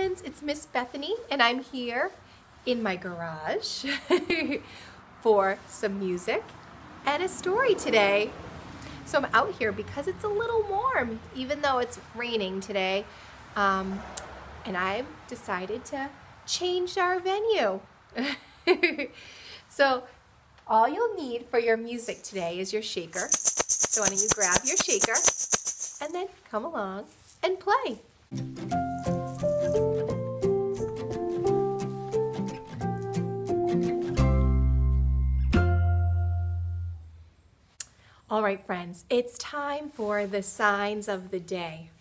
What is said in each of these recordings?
friends, it's Miss Bethany and I'm here in my garage for some music and a story today. So I'm out here because it's a little warm even though it's raining today, and I've decided to change our venue. So all you'll need for your music today is your shaker. So why don't you grab your shaker and then come along and play. All right, friends, it's time for the signs of the day.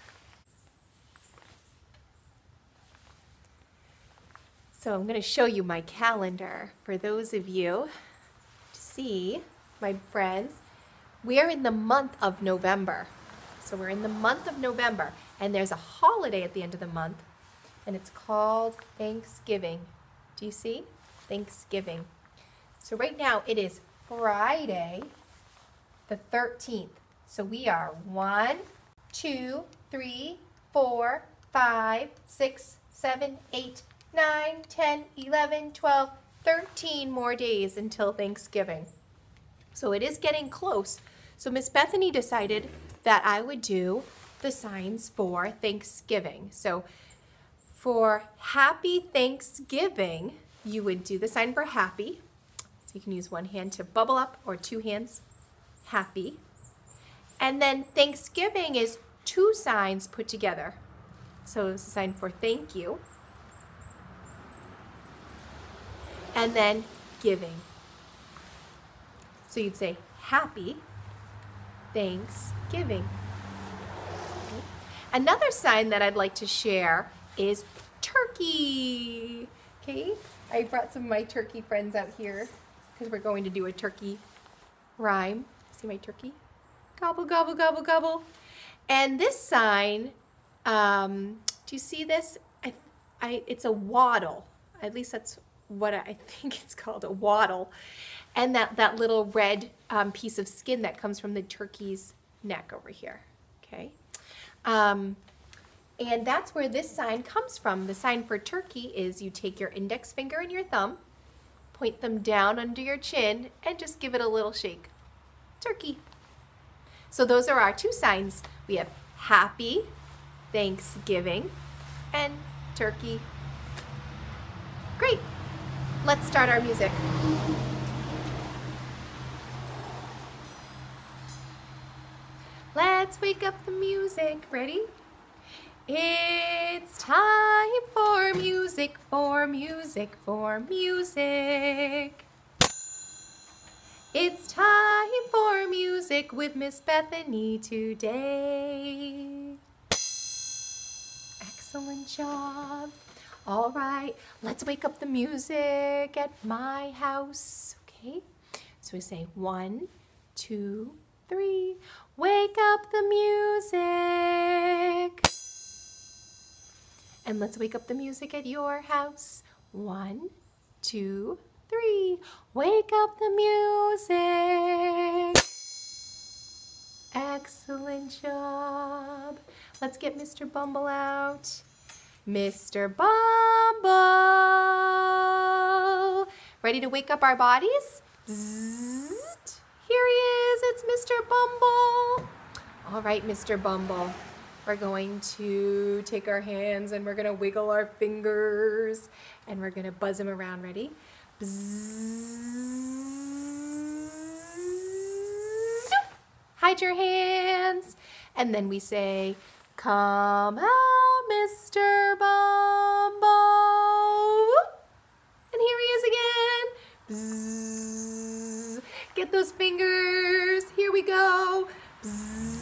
So I'm going to show you my calendar for those of you to see, my friends. We are in the month of November. So we're in the month of November, and there's a holiday at the end of the month, and it's called Thanksgiving. Do you see? Thanksgiving. So right now it is Friday the 13th. So we are 1, 2, 3, 4, 5, 6, 7, 8, 9, 10, 11, 12, 13 more days until Thanksgiving. So it is getting close. So Miss Bethany decided that I would do the signs for Thanksgiving. So for Happy Thanksgiving, you would do the sign for happy. So you can use one hand to bubble up or two hands, happy. And then Thanksgiving is two signs put together. So it's a sign for thank you. And then giving. So you'd say happy Thanksgiving. Another sign that I'd like to share is turkey. Okay, I brought some of my turkey friends out here because we're going to do a turkey rhyme. See my turkey? Gobble, gobble, gobble, gobble. And this sign, do you see this? It's a waddle. At least that's what I think it's called, a waddle. And that little red piece of skin that comes from the turkey's neck over here, okay? And that's where this sign comes from. The sign for turkey is you take your index finger and your thumb, point them down under your chin, and just give it a little shake. Turkey. So those are our two signs. We have Happy Thanksgiving and turkey. Great. Let's start our music. Let's wake up the music. Ready? It's time for music, for music, for music. It's time for music with Miss Bethany today. Excellent job. All right, let's wake up the music at my house. Okay, so we say 1, 2, 3. Wake up the music. And let's wake up the music at your house. 1, 2, 3. Wake up the music. Excellent job. Let's get Mr. Bumble out. Mr. Bumble. Ready to wake up our bodies? Zzzt. Here he is. It's Mr. Bumble. All right, Mr. Bumble. We're going to take our hands and we're going to wiggle our fingers and we're going to buzz them around. Ready? Bzzz. Hide your hands. And then we say, come out, Mr. Bumble. And here he is again. Bzzz. Get those fingers. Here we go. Bzzz.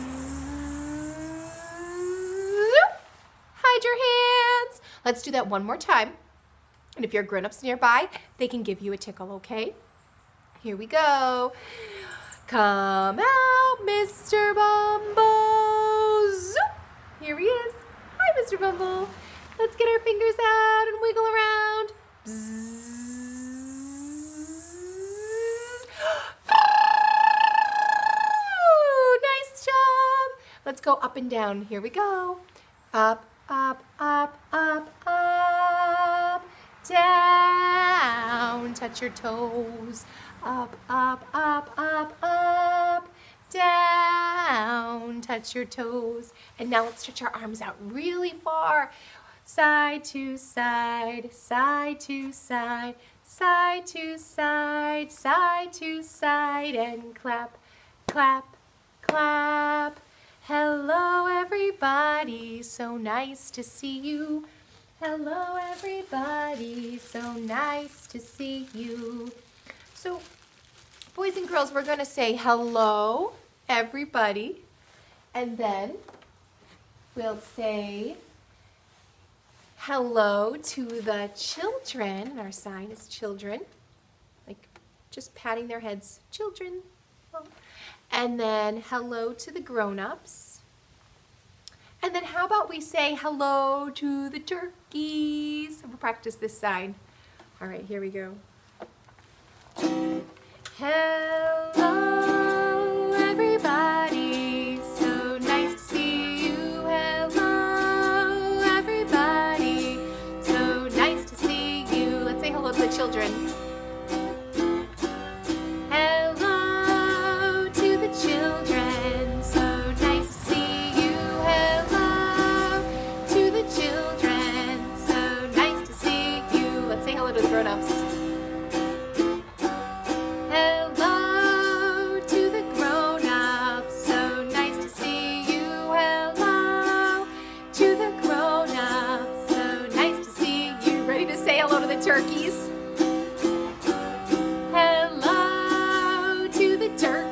Hide your hands. Let's do that one more time. And if your grown-ups nearby, they can give you a tickle, okay? Here we go. Come out, Mr. Bumble. Zoop. Here he is. Hi, Mr. Bumble. Let's get our fingers out and wiggle around. Bzzz. Ooh, nice job. Let's go up and down. Here we go. Up, up, up, up, up, down, touch your toes, up, up, up, up, up, down, touch your toes. And now let's stretch our arms out really far, side to side, side to side, side to side, side to side, and clap, clap, clap. Hello everybody, so nice to see you. Hello everybody, so nice to see you. So boys and girls, we're going to say hello everybody, and then we'll say hello to the children, and our sign is children, like just patting their heads, children. And then hello to the grown-ups. And then how about we say hello to the turkeys? We'll practice this side. All right, here we go. Hello, everybody. So nice to see you. Hello, everybody. So nice to see you. Let's say hello to the children. Children, so nice to see you. Hello to the children, so nice to see you. Let's say hello to the grown-ups. Hello to the grown-ups, so nice to see you. Hello to the grown-ups, so nice to see you. Ready to say hello to the turkeys? Hello to the turkeys.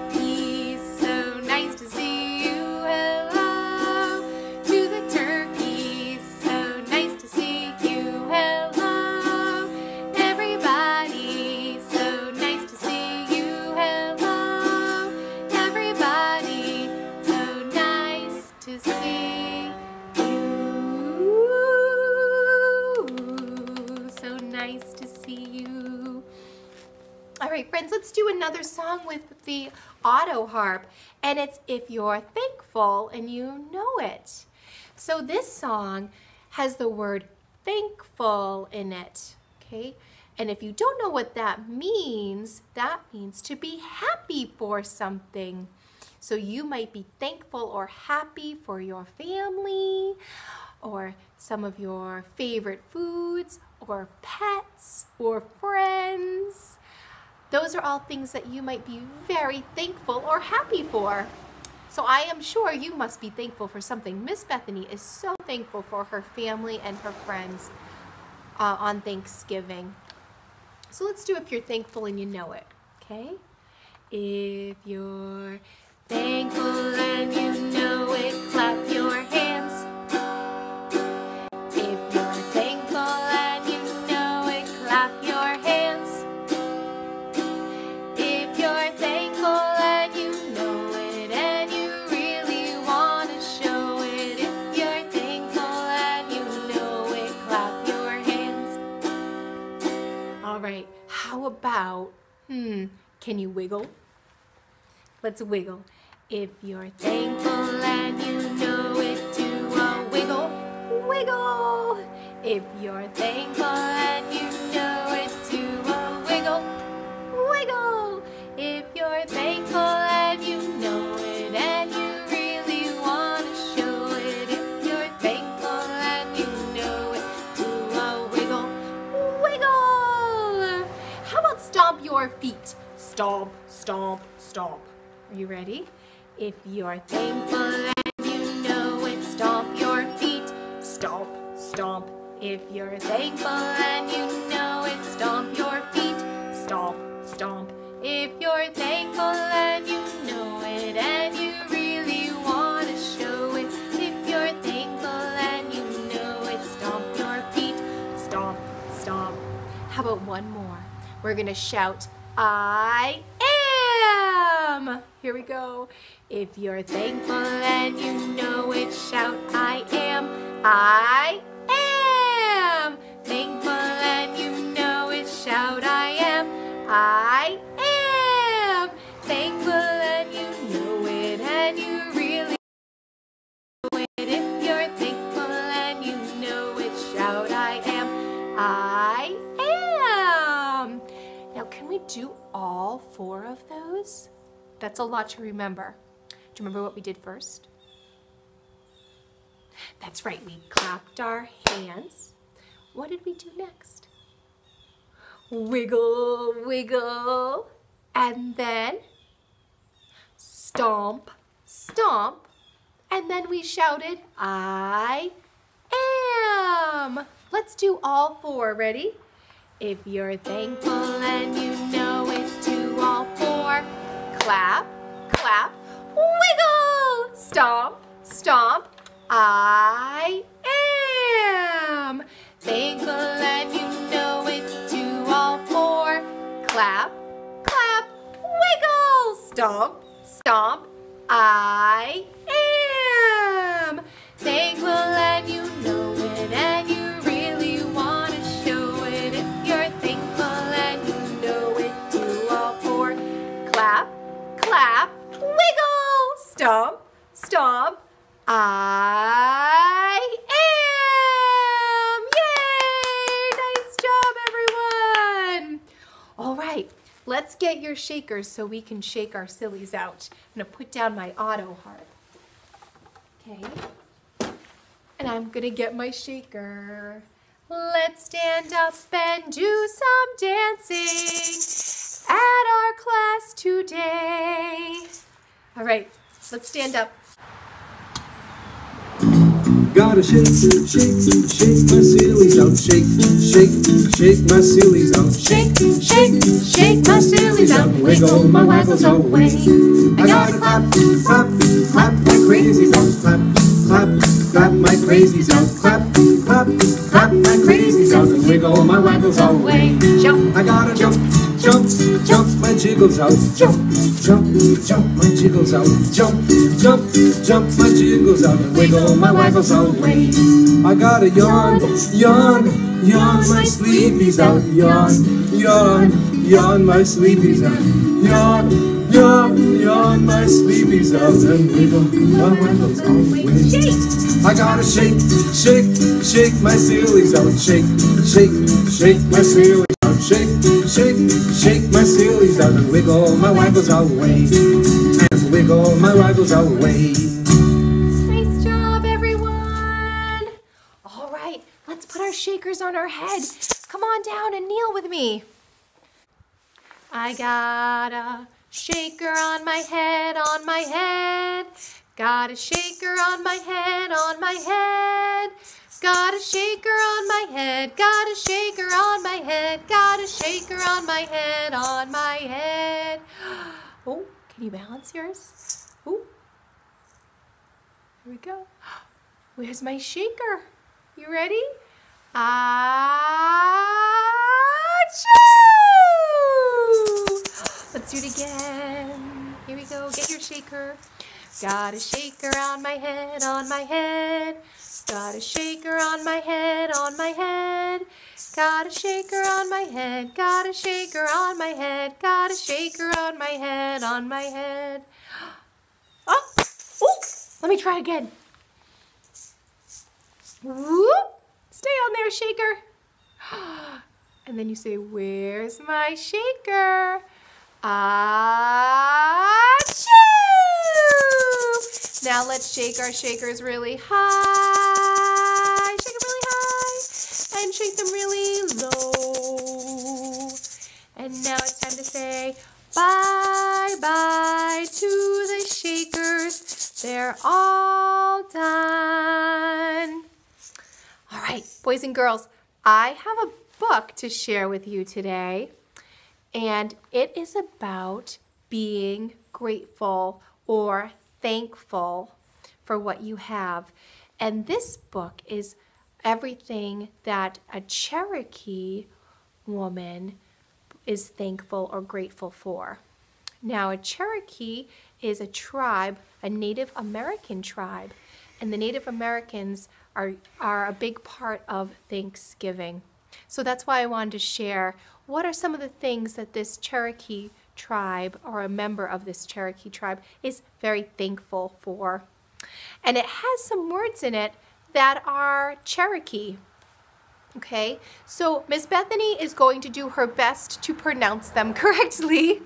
Friends, let's do another song with the auto harp, and it's If You're Thankful and You Know It. So this song has the word thankful in it, okay? And if you don't know what that means to be happy for something. So you might be thankful or happy for your family, or some of your favorite foods, or pets, or friends. Those are all things that you might be very thankful or happy for. So I am sure you must be thankful for something. Miss Bethany is so thankful for her family and her friends on Thanksgiving. So let's do If You're Thankful and You Know It, okay? If you're thankful and you know it, clap your hands. If you're thankful and you know it, clap your hands. How about, can you wiggle? Let's wiggle. If you're thankful and you know it, do a wiggle, wiggle. If you're thankful and you know it, do a wiggle, wiggle. If you're thankful and you know it and you really want to show it, if you're thankful and you know it, do a wiggle, wiggle. How about stomp your feet? Stomp, stomp, stomp. Are you ready? If you're thankful and you know it, stomp your feet. Stomp, stomp. If you're thankful and you know it, stomp your feet. Stomp, stomp. If you're thankful and you know it and you really want to show it, if you're thankful and you know it, stomp your feet. Stomp, stomp. How about one more? We're going to shout, I am. Here we go. If you're thankful and you know it, shout, I am. I am. Thankful and you know it, shout, I am. I am. Thankful and you know it and you really know it. If you're thankful and you we do all 4 of those? That's a lot to remember. Do you remember what we did first? That's right, we clapped our hands. What did we do next? Wiggle, wiggle, and then stomp, stomp, and then we shouted, I am. Let's do all 4, ready? If you're thankful and you know it, do all 4. Clap, clap, wiggle, stomp, stomp, I am. Thankful and you know it, do all 4. Clap, clap, wiggle, stomp, stomp, I am. Thankful and you know it and you really want to show it. If you're thankful and you know it, do all 4. Clap, clap, wiggle, stomp, stomp, I am. Yay! Nice job, everyone. All right, let's get your shakers so we can shake our sillies out. I'm gonna put down my auto harp. Okay. And I'm gonna get my shaker. Let's stand up and do some dancing at our class today. All right, let's stand up. Gotta shake, shake, shake my sillies out. Shake, shake, shake my sillies out. Shake, shake, shake my sillies out. Wiggle my waggles away. I gotta clap, clap, clap my crazies out. Clap, clap, clap my crazies out. Clap, clap, clap my crazies out. And wiggle my waggles away. Jump. I gotta jump, jump, jump my jiggles out. Jump, jump, jump my jiggles out. Jump, jump, jump my jiggles out. And wiggle my waggles away. I gotta yawn, yawn, yawn my sleepies out. Yawn, yawn, yawn my sleepies out. Yawn, yawn, yawn my sleepies out. And wiggle my waggles away. I gotta shake, shake, shake my sillies out. Shake, shake, shake my sillies out. Shake, shake, shake my sillies out. And wiggle my waggles away. And wiggle my waggles away. Nice job, everyone. All right, let's put our shakers on our head. Come on down and kneel with me. I got a shaker on my head, on my head. Got a shaker on my head, on my head. Got a shaker on my head, got a shaker on my head, got a shaker on my head, on my head. Oh, can you balance yours? Oh, here we go. Where's my shaker? You ready? Achoo! Let's do it again. Here we go, get your shaker. Got a shaker on my head, on my head. Got a shaker on my head, on my head. Got a shaker on my head, got a shaker on my head, got a shaker on my head, on my head. Oh, oh, let me try again. Whoop, stay on there, shaker. And then you say, where's my shaker? Achoo! Now let's shake our shakers really high. Shake them really high. And shake them really low. And now it's time to say bye-bye to the shakers. They're all done. All right, boys and girls, I have a book to share with you today. And it is about being grateful or thankful for what you have. And this book is everything that a Cherokee woman is thankful or grateful for. Now, a Cherokee is a tribe, a Native American tribe, and the Native Americans are a big part of Thanksgiving. So that's why I wanted to share what are some of the things that this Cherokee tribe or a member of this Cherokee tribe is very thankful for. And it has some words in it that are Cherokee. Okay, so Miss Bethany is going to do her best to pronounce them correctly,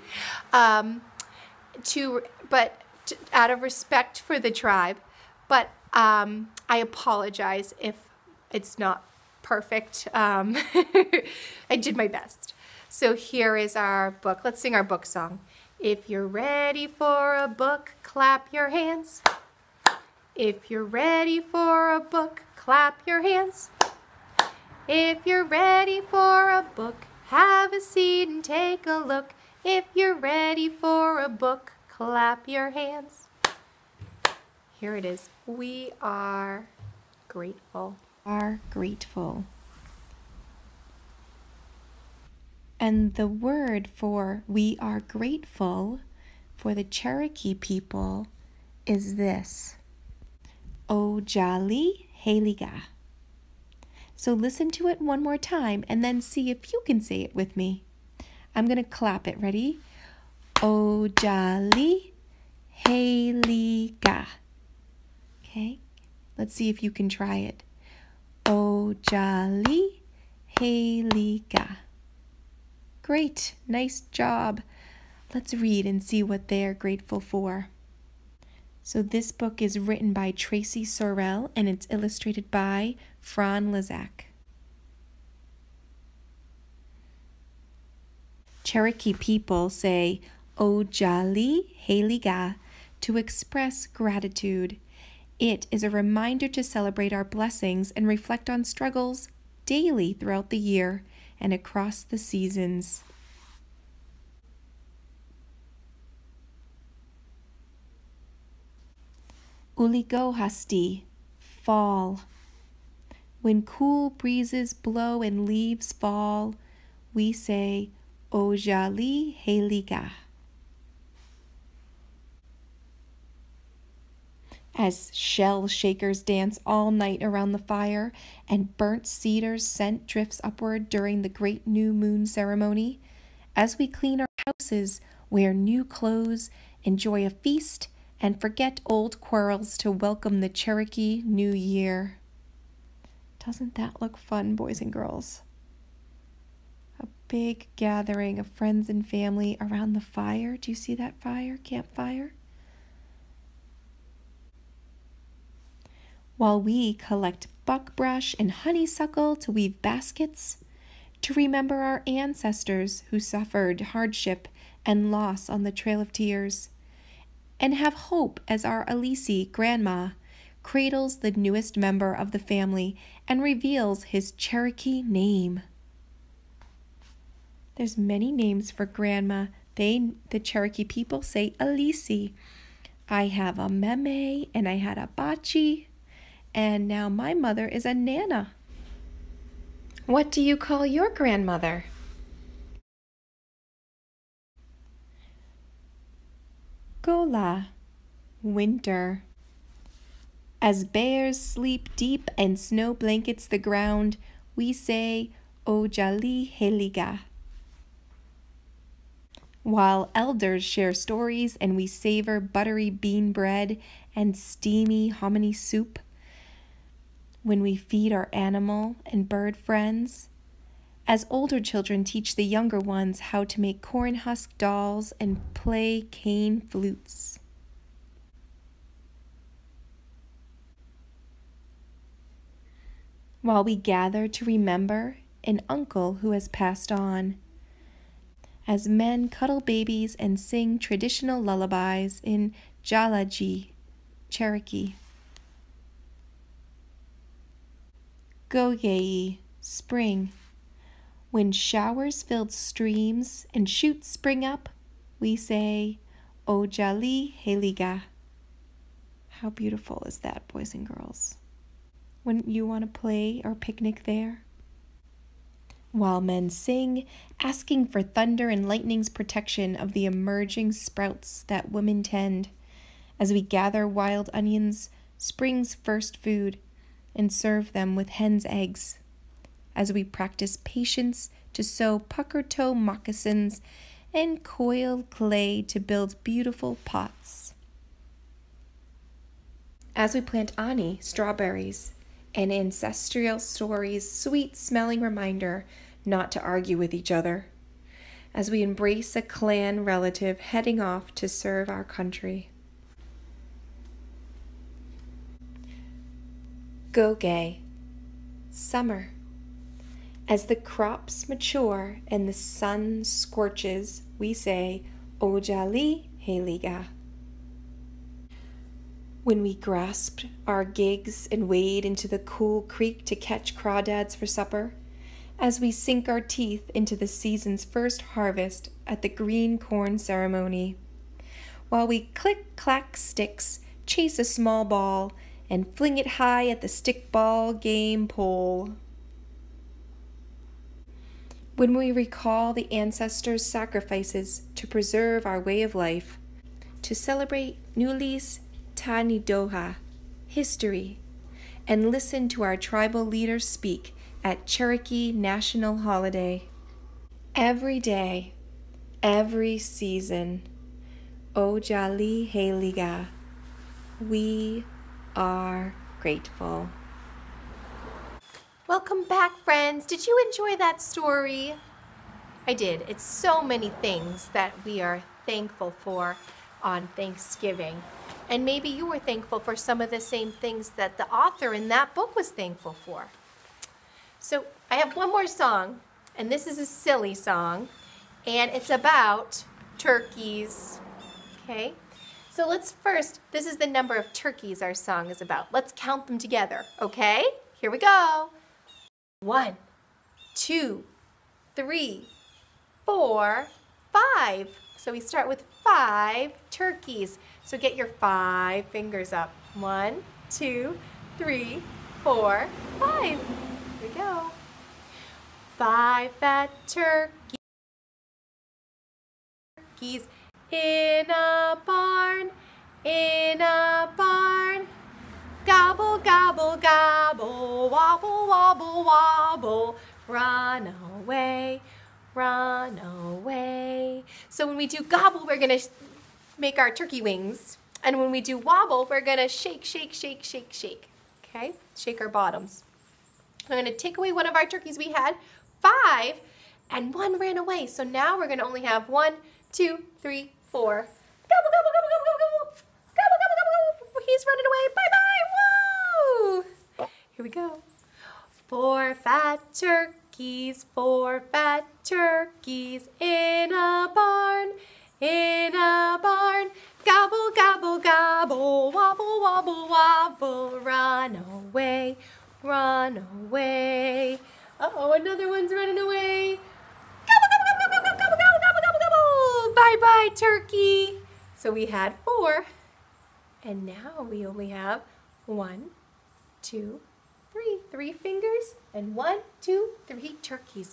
out of respect for the tribe. But I apologize if it's not perfect. I did my best. So here is our book. Let's sing our book song. If you're ready for a book, clap your hands. If you're ready for a book, clap your hands. If you're ready for a book, have a seat and take a look. If you're ready for a book, clap your hands. Here it is. We are grateful. Are grateful. And the word for we are grateful for the Cherokee people is this. Otsaliheliga. So listen to it one more time and then see if you can say it with me. I'm going to clap it. Ready? Otsaliheliga. Okay? Let's see if you can try it. Otsaliheliga. Great. Nice job. Let's read and see what they're grateful for. So this book is written by Traci Sorell and it's illustrated by Fran Lizak. Cherokee people say Otsaliheliga to express gratitude. It is a reminder to celebrate our blessings and reflect on struggles daily throughout the year and across the seasons. Uligohasti, fall. When cool breezes blow and leaves fall, we say Otsaliheliga. As shell shakers dance all night around the fire and burnt cedar's scent drifts upward during the great new moon ceremony, as we clean our houses, wear new clothes, enjoy a feast, and forget old quarrels to welcome the Cherokee New Year. Doesn't that look fun, boys and girls? A big gathering of friends and family around the fire. Do you see that fire, campfire? While we collect buckbrush and honeysuckle to weave baskets, to remember our ancestors who suffered hardship and loss on the Trail of Tears, and have hope as our Alisi, grandma, cradles the newest member of the family and reveals his Cherokee name. There's many names for grandma. The Cherokee people say Alisi. I have a meme and I had a bachi, and now my mother is a nana. What do you call your grandmother? Gola, winter. As bears sleep deep and snow blankets the ground, we say Otsaliheliga. While elders share stories and we savor buttery bean bread and steamy hominy soup, when we feed our animal and bird friends, as older children teach the younger ones how to make corn husk dolls and play cane flutes. While we gather to remember an uncle who has passed on, as men cuddle babies and sing traditional lullabies in Jalaji, Cherokee. Goyei, spring. When showers filled streams and shoots spring up, we say Otsaliheliga. How beautiful is that, boys and girls? Wouldn't you want to play or picnic there? While men sing, asking for thunder and lightning's protection of the emerging sprouts that women tend, as we gather wild onions, spring's first food, and serve them with hen's eggs, as we practice patience to sew pucker toe moccasins and coil clay to build beautiful pots. As we plant ani, strawberries, and ancestral stories' sweet-smelling reminder not to argue with each other, as we embrace a clan relative heading off to serve our country. Go gay. Summer. As the crops mature and the sun scorches, we say, Otsaliheliga. When we grasped our gigs and wade into the cool creek to catch crawdads for supper, as we sink our teeth into the season's first harvest at the green corn ceremony, while we click-clack sticks, chase a small ball, and fling it high at the stickball game pole. When we recall the ancestors' sacrifices to preserve our way of life, to celebrate Nuli's Tanidoha, history, and listen to our tribal leaders speak at Cherokee National Holiday. Every day, every season, Otsaliheliga, we are grateful. Welcome back, friends. Did you enjoy that story? I did. It's so many things that we are thankful for on Thanksgiving. And maybe you were thankful for some of the same things that the author in that book was thankful for. So I have one more song, and this is a silly song, and it's about turkeys. Okay? So let's first, this is the number of turkeys our song is about. Let's count them together, okay? Here we go. 1, 2, 3, 4, 5. So we start with 5 turkeys. So get your 5 fingers up. 1, 2, 3, 4, 5. Here we go. 5 fat turkeys in a barn, in a barn. Gobble, gobble, gobble, wobble, wobble, wobble, run away, run away. So when we do gobble, we're going to make our turkey wings. And when we do wobble, we're going to shake, shake, shake, shake, shake. Okay? Shake our bottoms. I'm going to take away one of our turkeys we had, 5, and 1 ran away. So now we're going to only have 1, 2, 3, 4. Gobble, gobble, gobble, gobble, gobble, gobble. Gobble, gobble, gobble, gobble. He's running away. Bye-bye. Woo! Here we go. 4 fat turkeys, 4 fat turkeys in a barn, in a barn. Gobble, gobble, gobble, wobble, wobble, wobble, run away, run away. Uh-oh, another one's running away. Gobble, gobble, gobble, gobble, gobble, gobble, gobble, gobble, gobble. Bye-bye, turkey. So we had 4, and now we only have 1, 2, 3. 3 fingers, and 1, 2, 3 turkeys.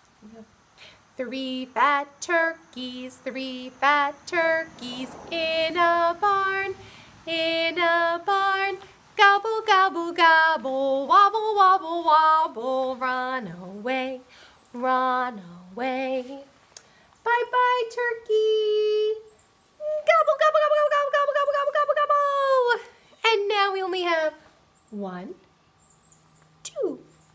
3 fat turkeys, 3 fat turkeys in a barn, in a barn. Gobble, gobble, gobble, wobble, wobble, wobble, run away, run away. Bye-bye, turkey. Gobble, gobble, gobble, gobble, gobble, gobble, gobble, gobble, gobble. And now we only have 1, 2.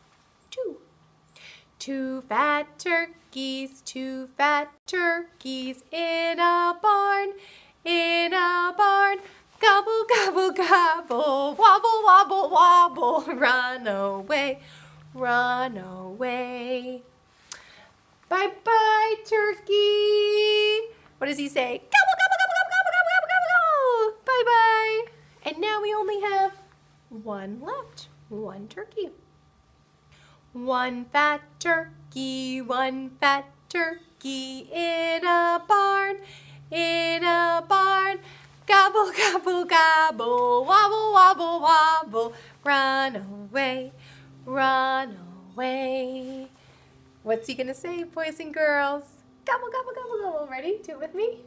2 fat turkeys, 2 fat turkeys in a barn, in a barn. Gobble, gobble, gobble, wobble, wobble, wobble, run away, run away. Bye-bye, turkey. What does he say? Gobble, gobble, gobble, gobble, gobble, gobble, gobble, gobble. Bye-bye. And now we only have 1 left, 1 turkey. 1 fat turkey, 1 fat turkey in a barn, in a barn. Gobble, gobble, gobble, wobble, wobble, wobble, run away, run away. What's he gonna say, boys and girls? Gobble, gobble, gobble, gobble. Ready? Do it with me.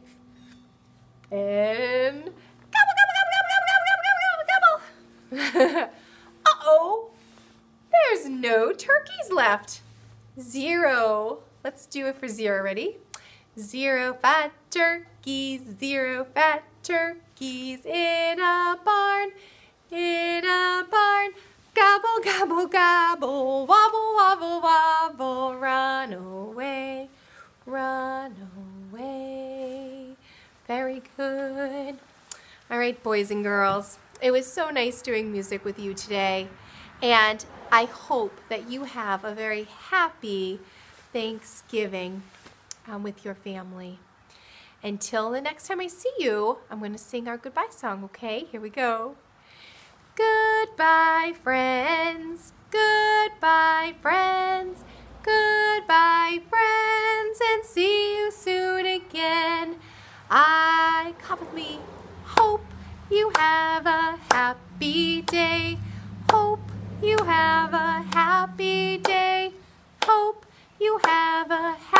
And gobble, gobble, gobble, gobble, gobble, gobble, gobble, gobble. Uh-oh. There's no turkeys left. 0. Let's do it for 0. Ready? 0 fat turkeys, 0 fat turkeys in a barn, in a barn. Gobble, gobble, gobble, wobble, wobble, wobble, run away, run away. Very good. All right, boys and girls, it was so nice doing music with you today, and I hope that you have a very happy Thanksgiving with your family. Until the next time I see you, I'm going to sing our goodbye song, okay? Here we go. Goodbye, friends. Goodbye, friends. Goodbye, friends, and see you soon again. Come with me. Hope you have a happy day. Hope you have a happy day. Hope you have a happy day.